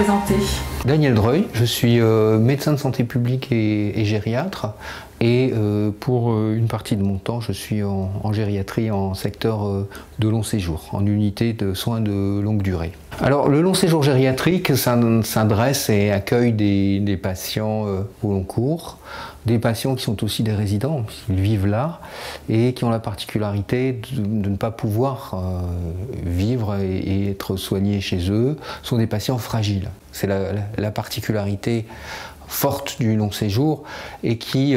présenter. Daniel Dreuil, je suis médecin de santé publique et gériatre. Et pour une partie de mon temps, je suis en gériatrie en secteur de long séjour, en unité de soins de longue durée. Alors le long séjour gériatrique s'adresse et accueille des patients au long cours, des patients qui sont aussi des résidents, ils vivent là et qui ont la particularité de ne pas pouvoir vivre et être soignés chez eux, sont des patients fragiles. C'est la particularité forte du long séjour et qui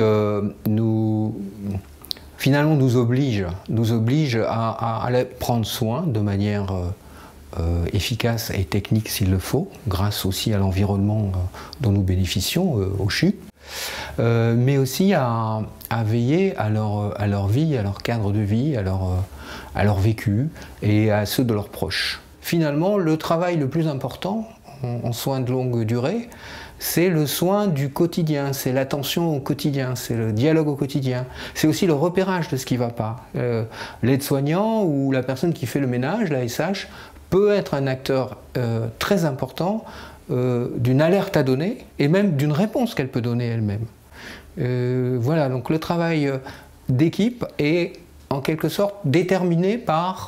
finalement nous oblige à prendre soin de manière efficace et technique s'il le faut, grâce aussi à l'environnement dont nous bénéficions au CHU, mais aussi à veiller à leur vie, à leur cadre de vie, à leur vécu et à ceux de leurs proches. Finalement, le travail le plus important en soins de longue durée, c'est le soin du quotidien, c'est l'attention au quotidien, c'est le dialogue au quotidien. C'est aussi le repérage de ce qui ne va pas. L'aide-soignant ou la personne qui fait le ménage, la SH, peut être un acteur très important d'une alerte à donner et même d'une réponse qu'elle peut donner elle-même. Voilà, donc le travail d'équipe est en quelque sorte déterminé par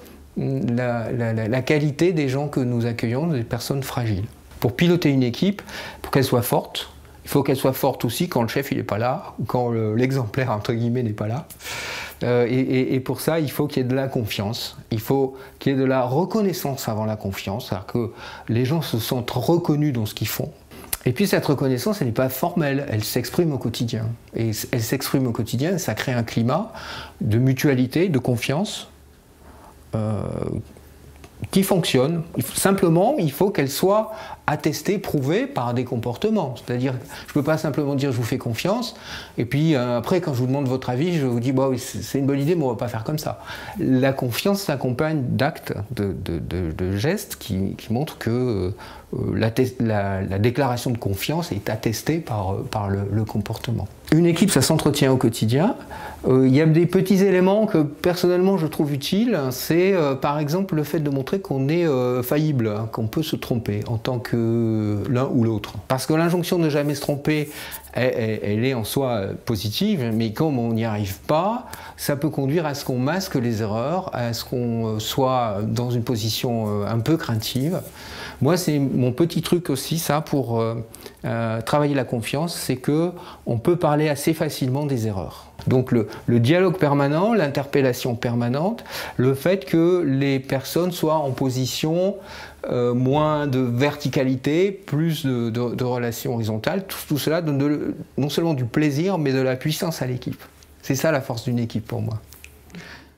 la qualité des gens que nous accueillons, des personnes fragiles. Pour piloter une équipe, pour qu'elle soit forte, il faut qu'elle soit forte aussi quand le chef n'est pas là, ou quand l'exemplaire entre guillemets n'est pas là. Et pour ça, il faut qu'il y ait de la confiance, il faut qu'il y ait de la reconnaissance avant la confiance, c'est-à-dire que les gens se sentent reconnus dans ce qu'ils font. Et puis cette reconnaissance, elle n'est pas formelle, elle s'exprime au quotidien. Et elle s'exprime au quotidien, ça crée un climat de mutualité, de confiance, qui fonctionne. Simplement, il faut qu'elle soit attestée, prouvée par des comportements. C'est-à-dire, je ne peux pas simplement dire je vous fais confiance, et puis après, quand je vous demande votre avis, je vous dis bah, oui, c'est une bonne idée, mais on ne va pas faire comme ça. La confiance s'accompagne d'actes, de gestes qui montrent que la déclaration de confiance est attestée par le comportement. Une équipe, ça s'entretient au quotidien. Il y a des petits éléments que personnellement je trouve utiles. C'est par exemple le fait de montrer qu'on est faillible, hein, qu'on peut se tromper en tant que l'un ou l'autre. Parce que l'injonction de ne jamais se tromper, elle est en soi positive, mais comme on n'y arrive pas, ça peut conduire à ce qu'on masque les erreurs, à ce qu'on soit dans une position un peu craintive. Moi, c'est mon petit truc aussi, ça, pour travailler la confiance, c'est qu'on peut parler assez facilement des erreurs. Donc le dialogue permanent, l'interpellation permanente, le fait que les personnes soient en position moins de verticalité, plus de relations horizontales, tout cela donne non seulement du plaisir, mais de la puissance à l'équipe. C'est ça la force d'une équipe pour moi.